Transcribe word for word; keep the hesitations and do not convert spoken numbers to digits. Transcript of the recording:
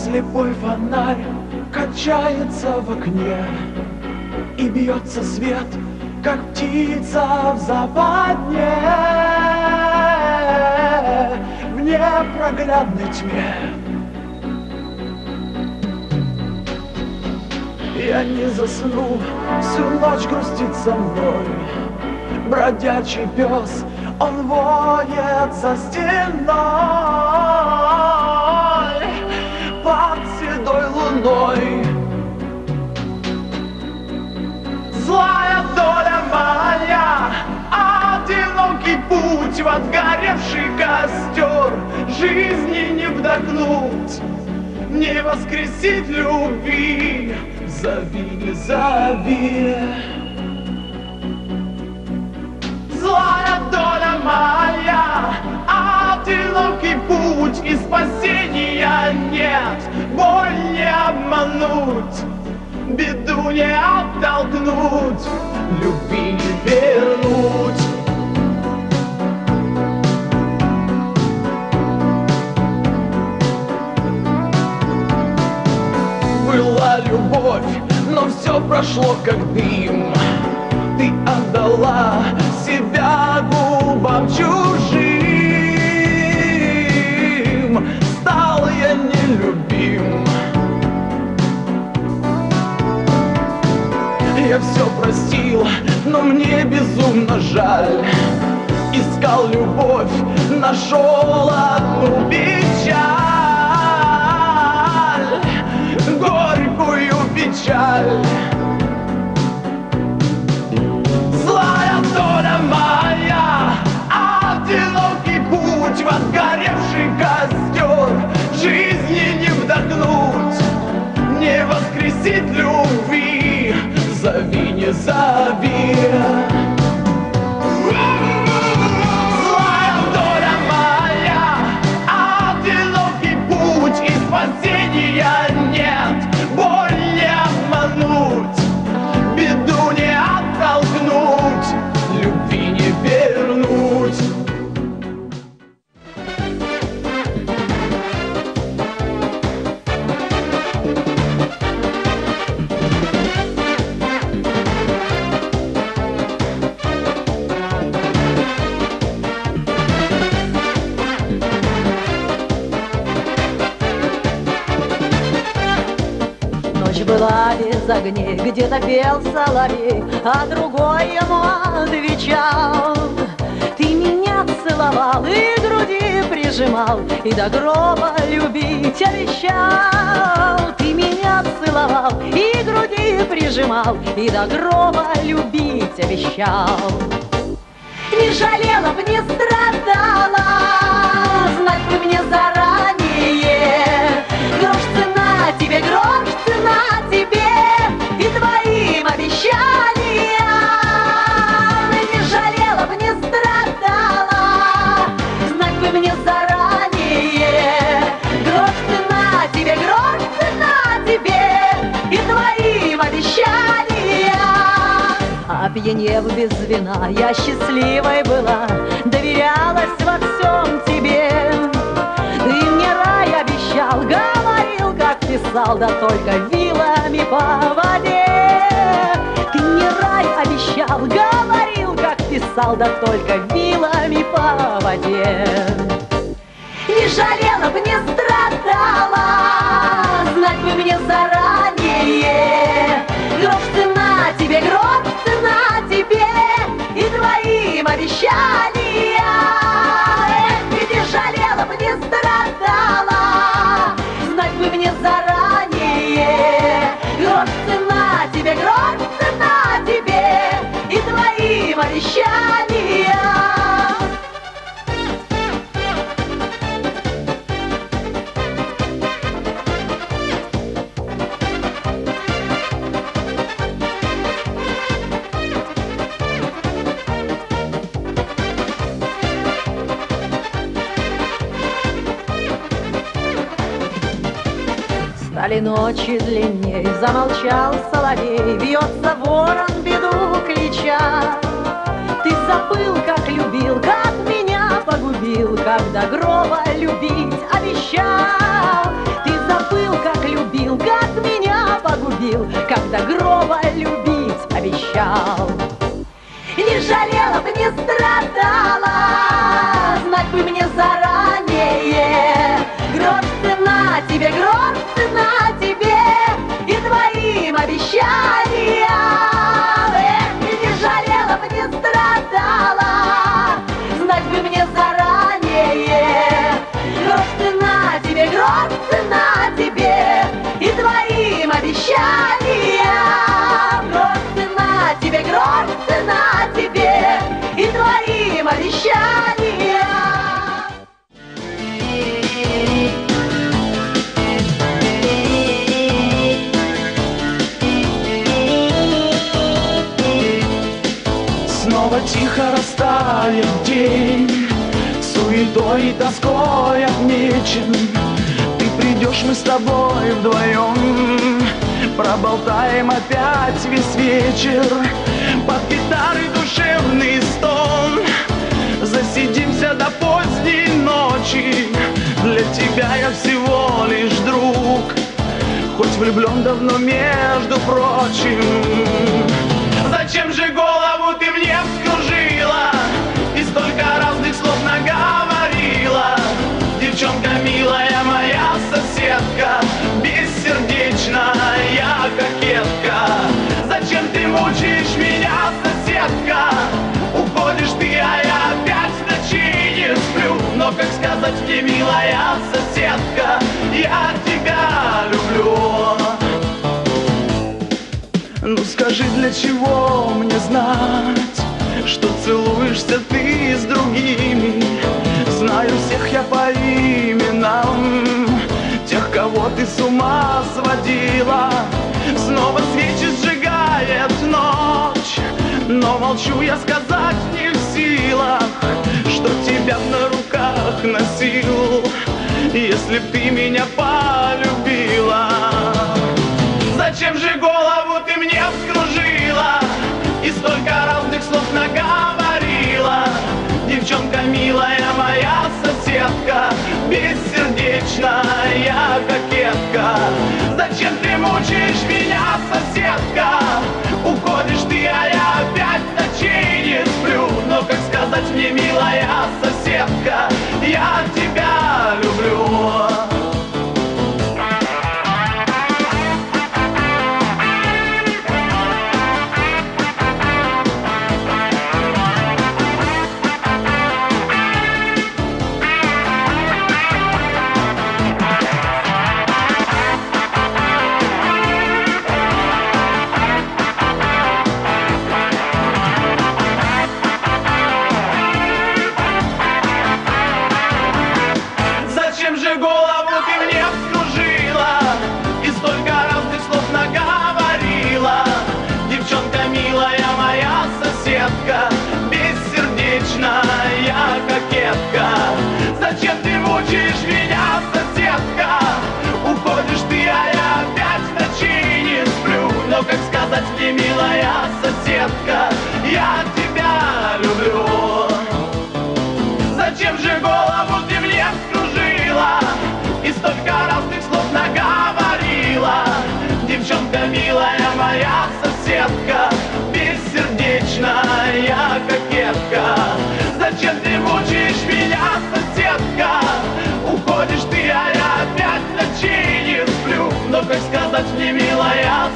слепой фонарь качается в окне, и бьется свет, как птица в западне, в непроглядной тьме. Я не засну, всю ночь грустит со мной бродячий пес, он воет за стеной под седой луной. Злая доля моя, одинокий путь в отгоревший костер, жизни не вдохнуть, не воскресить любви. Зови, не зови. Злая доля моя, одинокий путь, и спасения нет. Боль не обмануть, беду не оттолкнуть, любви не вернуть. Была любовь, но все прошло как дым. Ты отдала себя губам чужим. Стал я нелюбим. Я все простил, но мне безумно жаль. Искал любовь, нашел одну печаль, горькую печаль. Злая доля моя, одинокий путь в отгоревший костер, жизни не вдохнуть, не воскресить любви. Зови, не зови. Злая доля моя, одинокий путь, и спасения нет. Боль не обмануть, беду не оттолкнуть, любви не вернуть. Была без огней, где-то пел соловей, а другой ему отвечал. Ты меня целовал и груди прижимал, и до гроба любить обещал. Ты меня целовал и груди прижимал, и до гроба любить обещал. Не жалела б, не страдала, знать бы мне заранее. Грош цена тебе, грош цена тебе и твоим обещаниям. Не жалела б, не страдала, знать бы мне заранее. Грош цена тебе, грош цена тебе и твоим обещаниям. Опьянев без вина, я счастливой была, доверялась во всем тебе. Ты мне рай обещал, говорил, как писал, да только вилами по воде. Ты мне рай обещал, говорил, как писал, да только вилами по воде. Не жалела б, не страдала, знать бы мне заранее. Грош цена тебе, грош цена тебе и твоим обещаниям. Ведь не жалела б, не страдала, знать бы мне заранее. Грош цена тебе, грош цена тебе и твоим обещаниям. Стали ночи длинней, замолчал соловей, вьется ворон, беду клича. Ты забыл, как любил, как меня погубил, как до гроба любить обещал. Ты забыл, обещал. Не жалела бы, не страдала, знать бы мне заранее. Грош цена тебе, грош цена тебе и твоим обещаниям. Эх, не жалела бы, не страдала, знать бы мне заранее. Грош цена тебе, грош цена тебе и твоим обещаниям. Грош цена тебе, грош цена тебе и твоим обещаниям. Снова тихо растает день, суетой и тоской отмечен. Ты придешь, мы с тобой вдвоем проболтаем опять весь вечер. Под гитарой душевный стон, засидимся до поздней ночи. Для тебя я всего лишь друг, хоть влюблен давно, между прочим. Зачем же голову ты мне вскружила и столько разных слов наговорила? Девчонка милая, моя соседка, бессердечная кокетка. Зачем ты мучаешь меня, соседка? Уходишь ты, а я опять в ночи не сплю. Но как сказать мне, милая соседка, я тебя люблю. Ну скажи, для чего мне знать, что целуешься ты с другими? Знаю всех я по именам, тех, кого ты с ума сводила. Снова свечи сжигает ночь, но молчу я, сказать не в силах, что тебя на руках носил, если б ты меня полюбила. Зачем же голову ты мне вскружила и столько разных слов наговорила? Девчонка милая, моя соседка, бессердечная кокетка. Зачем ты мучаешь меня, соседка? Уходишь ты, а я опять в ночи не сплю. Но как сказать мне, милая соседка, я тебя люблю. Бессердечная кокетка. Зачем ты мучаешь меня, соседка? Уходишь ты, а я опять в ночи не сплю. Но как сказать мне, милая соседка, я тебя люблю. Зачем же голову ты мне вскружила и столько разных слов наговорила? Девчонка милая, моя соседка, бессердечная кокетка. Зачем ты мучаешь меня, соседка? Уходишь ты, а я опять в ночи не сплю. Но как сказать мне, милая